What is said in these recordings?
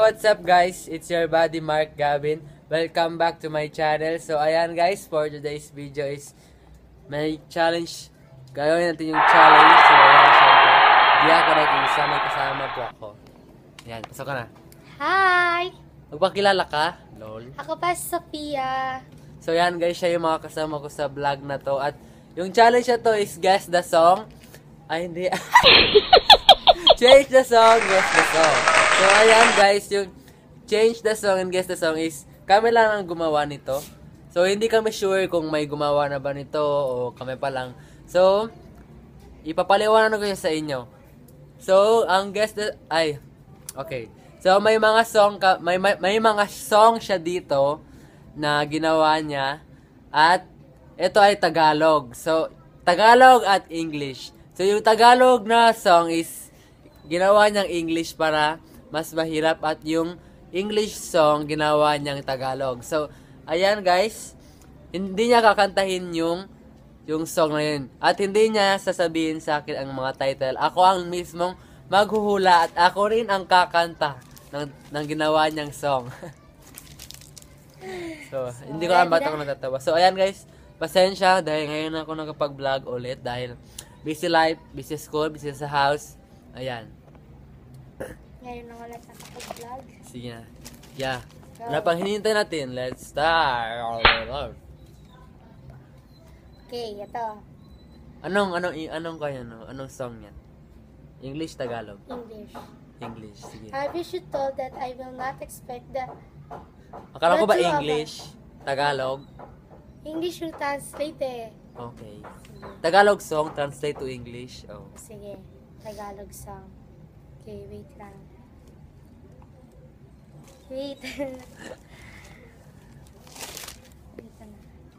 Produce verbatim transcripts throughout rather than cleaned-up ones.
what's up guys? It's your buddy Mark Gavin. Welcome back to my channel. So ayan guys, for today's video is may challenge. Gagawin natin yung challenge. So ayan, syempre. Di ako nag-isa, may kasama po ako. Ayan, pasok ka na. Hi! Magpakilala ka? Lol. Ako pa si Sophia. So ayan guys, siya yung mga kasama ko sa vlog na to. At yung challenge na to is guess the song. Ay hindi. Change the song, guess the song. So ayan guys, yung change the song and guess the song is kami lang ang gumawa nito. So hindi kami sure kung may gumawa na ba nito o kami pa lang. So ipapaliwanag ko siya sa inyo. So ang guess the ay okay. So may mga song ka, may, may may mga song siya dito na ginawa niya at ito ay Tagalog. So Tagalog at English. So yung Tagalog na song is ginawa niyang English para mas mahirap at yung English song ginawa niyang Tagalog. So, ayan guys, hindi niya kakantahin yung yung song na yun. At hindi niya sasabihin sa akin ang mga title. Ako ang mismong maghuhula at ako rin ang kakanta ng, ng ginawa niyang song. So, so, hindi ko alam ba't ako natatawa. So, ayan guys, pasensya dahil ngayon ako nakapag-vlog ulit dahil busy life, busy school, busy sa house. Ayan. Ngayon na ulit nakapag-vlog. Sige na. Yeah. Ano pang hinihintay natin? Let's start. Okay, ito. Anong, anong, anong kaya, no? Anong song yan? English, Tagalog? English. English, sige. I wish you told that I will not expect that. Akala ko ba But you English? Tagalog? English will translate eh. Okay. Tagalog song, translate to English. Oh. Sige, Tagalog song. Okay, wait lang. Wait. Wait na.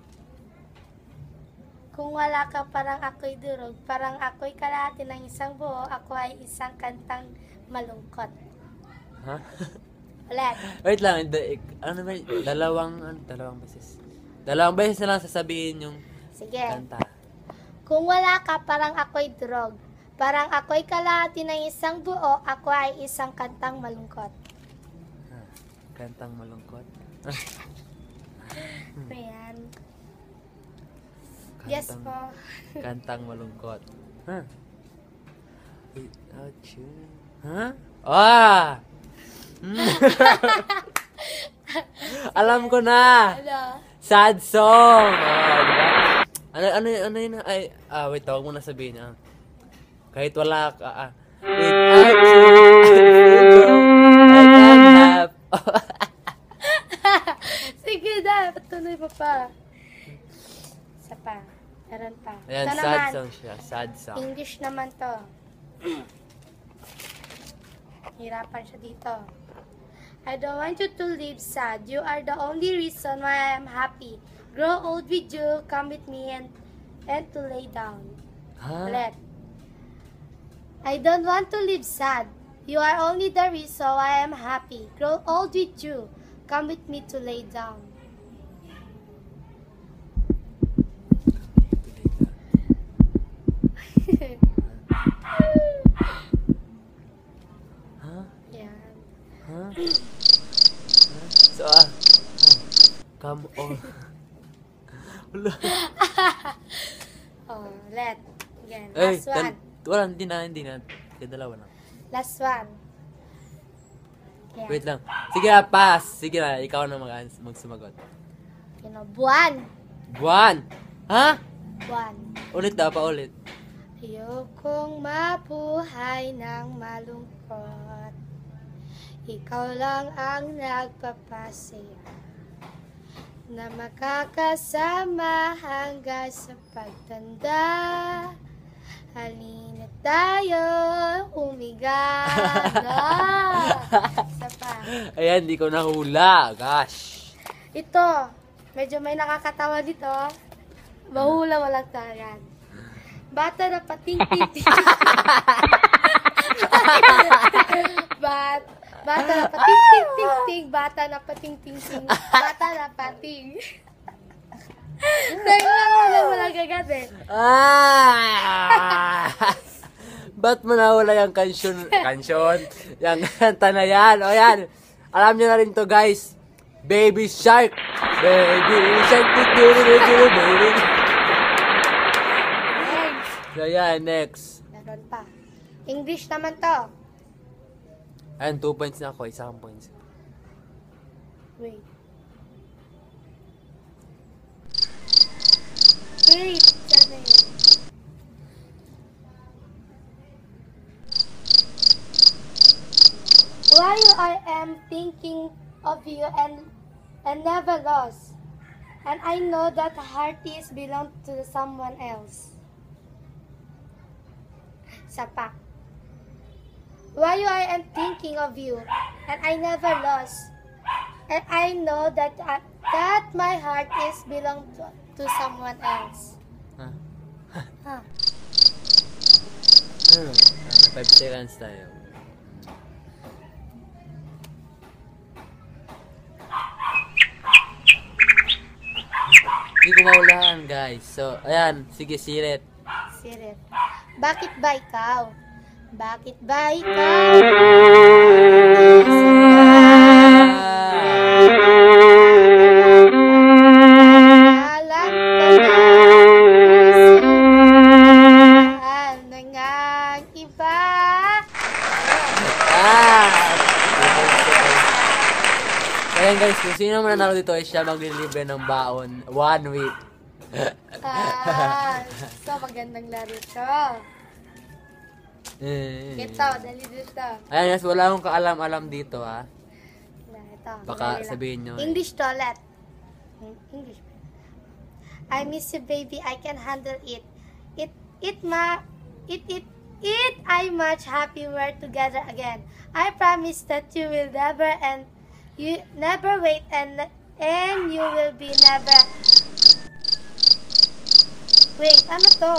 Kung wala ka, parang ako'y durog. Parang ako'y kalahati ng isang buo. Ako ay isang kantang malungkot. Ha? Ulit. Wait lang. The, ano ba? Dalawang, ano, dalawang beses. Dalawang beses na lang sasabihin yung Sige. kanta. Kung wala ka, parang ako'y durog. Parang ako'y kalahati ng isang buo. Ako ay isang kantang malungkot. Ha, kantang malungkot? Ano yan? Yes po. Kantang malungkot. Ha? Without you. Ha? Ah! Hmm. Alam ko na! Ano? Sad song! Oh, diba? Ano, ano, ano yun? Ay, ah, wait, tawag mo na sabihin. Ah. Kahit wala ka, ah. Without you, I can't have... Sige na, patuloy pa pa. Isa pa. Meron pa. Ayan, Ito sad naman. song siya. Sad song. English naman to. Hirapan siya dito. I don't want you to live sad. You are the only reason why I'm happy. Grow old with you, come with me and and to lay down. Ha? Ulit. I don't want to live sad. You are only the reason why I'm happy. Grow old with you, come with me to lay down. Ha? Yan. Ha? So, ah. Come on. Wala. Oh, let. Again. Ay, Last one. wala, hindi na, hindi na. Kaya dalawa na. Last one. Yan. Wait lang. Sige na, pass. Sige na, ikaw na mag magsumagot. You know, buwan. Buwan! Ha? Buwan. Ulit daw, pa ulit. Ayokong mabuhay ng malungkot. Ikaw lang ang nagpapasaya na makakasama hanggang sa pagtanda. Halina tayo, humiga na. Isa pa. Ayan, di ko nahula. Gosh. Ito, medyo may nakakatawa dito. Mahula mo lang tayo. Bata na pating-ting-ting. Bat, bata na pating-ting-ting-ting. Bata na pating-ting-ting. Bata na pating. Nagmamala mo lang agad eh. Ah! Ba't mo nawala yung kansyon? Kansyon? Yung kanta na yan. O yan. alam nyo na rin to guys. Baby Shark. Baby Shark. Baby. Next. So yan, next. Meron pa. English naman to. Ayan, two points na ako. Isang points. Wait. Wait. Sana yun. While I am thinking of you and and never lost, and I know that heart is belong to someone else. Sapa. While I am thinking of you and I never lost, and I know that uh, that my heart is belong to, to someone else. Huh? Huh. Hmm. May five seconds tayo. Hindi ko maulahan guys. So, ayan. Sige, sirit. Sirit. Bakit ba ikaw? Bakit ba ikaw? Alam ko na mahal na ngang iba. Ah! Ayan guys, kung sino man nanalo dito ay siya maglilibre ng baon. One week. Ah, so magandang laro to. Eh. Ito, dali dito. Ayan guys, wala akong kaalam-alam dito ha. Ito, Baka madali lang. sabihin nyo. eh. English toilet. English. I miss you, baby. I can handle it. It, it, ma, it, it, it. I'm much happy we're together again. I promise that you will never and you never wait and and you will be never. Wait, ano to?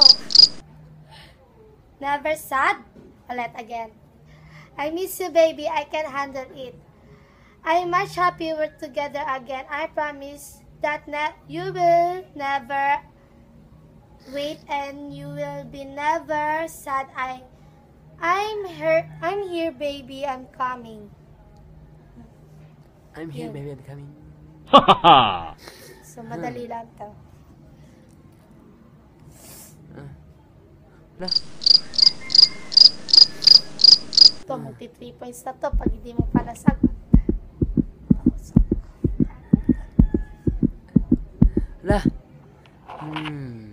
Never sad? Ulit again. I miss you, baby. I can handle it. I'm much happy we're together again. I promise that ne- you will never wait and you will be never sad. I, I'm here. I'm here, baby. I'm coming. I'm here, Yun. baby. I'm coming. So madali lang to. Wala. Ito, magti three points na to pag hindi mo pa nasagot. Wala. Hmm.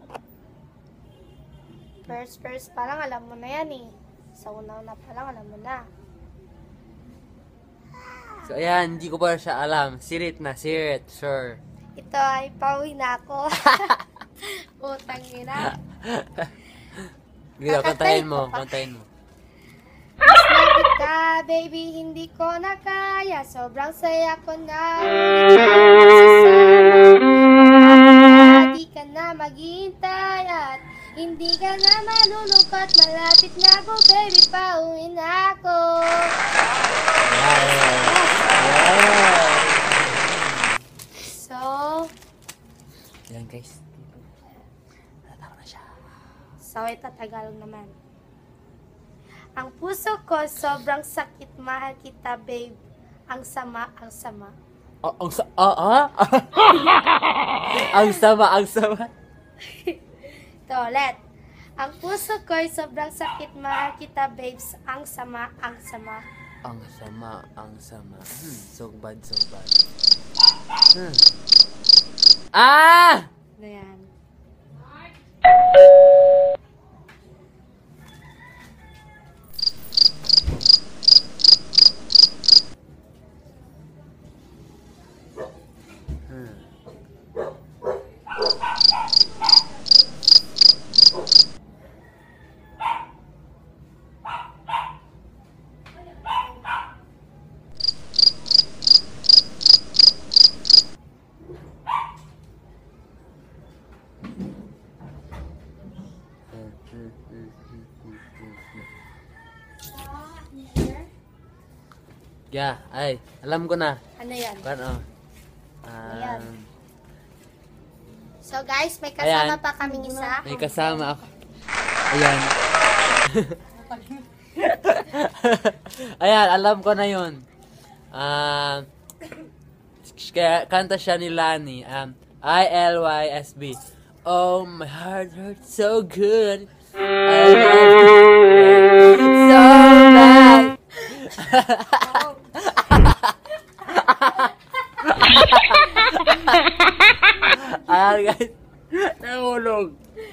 First, first pa lang, alam mo na yan eh. Sa una-una pa lang, alam mo na. So, ayan. Hindi ko pa siya alam. Sirit na. Sirit. Sure. Ito ay pauwi na ako. Utang ina. Gila, Kakatayin kantahin mo. ko pa. Kantahin mo. Love kita, baby, hindi ko na kaya. Sobrang saya ko na. Ngunit ako magsasama. Di ka na maghihintay at hindi ka na malulungkot. Malapit na ako, baby, pauwi na ako. Yeah. So, Ayan, guys. Natalo na siya. so ito Tagalog naman. Ang puso ko sobrang sakit, mahal kita, babe. Ang sama, ang sama. Ah, ang sa... Ah, ah? Ang sama, ang sama. Ito ulit. Ang puso ko sobrang sakit, mahal kita, babes. Ang sama, ang sama. Ang sama, ang sama. Hmm, so bad, so bad. Hmm. Ah! Ano yan? Hmm. Yeah, ay, alam ko na. Ano yan? Paano? Ayan. Um, So guys, may kasama Ayan. pa kaming isa. may kasama ako. Ayan. Ayan, alam ko na yun. Um, kaya kanta siya ni Lani. Um, I L Y S B. Oh, my heart hurts so good. I love you so bad. Ayan guys, nahulog.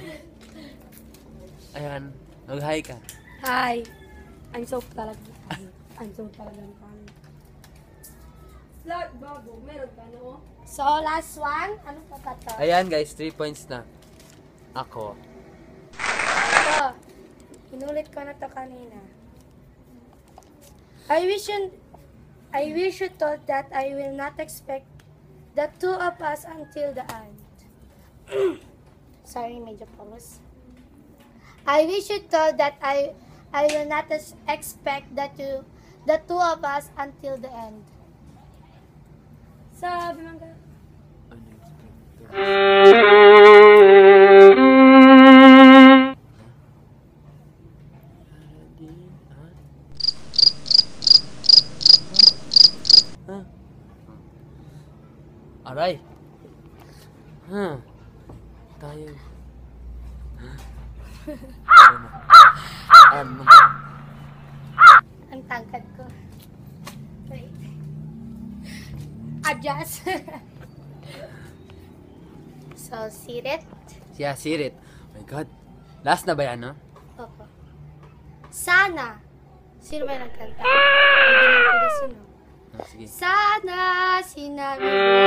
Ayan, mag-hi ka. Hi. I'm so talaga. I'm so talaga. Lord, bago. Meron ka, no? So, last one. Ano pa pa to? Ayan guys, three points na. Ako. Ito. Inulit ko na to kanina. I wish you, I wish you thought that I will not expect the two of us until the end. Sorry, medyo pause. I wish you thought that I I will not ex- expect that you the two of us until the end. Sabi man ka. Aray. Huh. Tayo. Ano? Ang tangkad ko. Wait. Adjust. So, seated. Yeah, sirit. Oh my God. Last na ba yan, no? Opo. Sana. Sino ba yung nagkanta? Hindi lang ko na sino. Ah, sige. Sana sinabi mo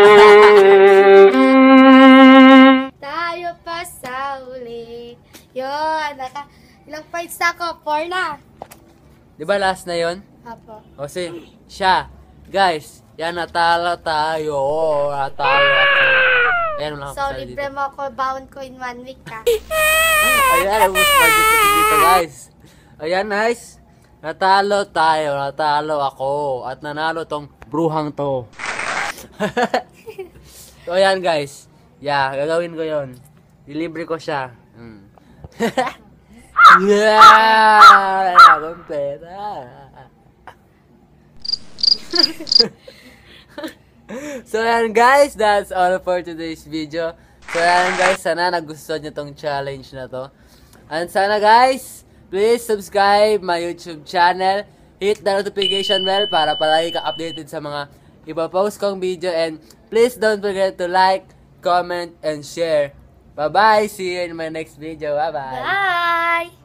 tayo pa sa uli. Yun. Naka, ilang points na ako? Four na. Di ba last na yon? Apo. O si, siya. Guys, yan, natalo tayo. Natalo ako. Ayan, wala So, akong libre mo ako baon ko in one week, ha? Ayan, ubus budget ko dito, guys. Ayan, nice. Natalo tayo, natalo ako. At nanalo tong bruhang to. So, ayan, guys. Yeah, gagawin ko yon. Dilibre ko siya. Mm. Yeah! Wala akong pera. So ayan guys, that's all for today's video. So ayan guys, sana nagustuhan nyo tong challenge na to. And sana guys, please subscribe my YouTube channel. Hit the notification bell para palagi ka updated sa mga ipapost kong video. And please don't forget to like, comment, and share. Bye bye! See you in my next video. Bye bye! Bye!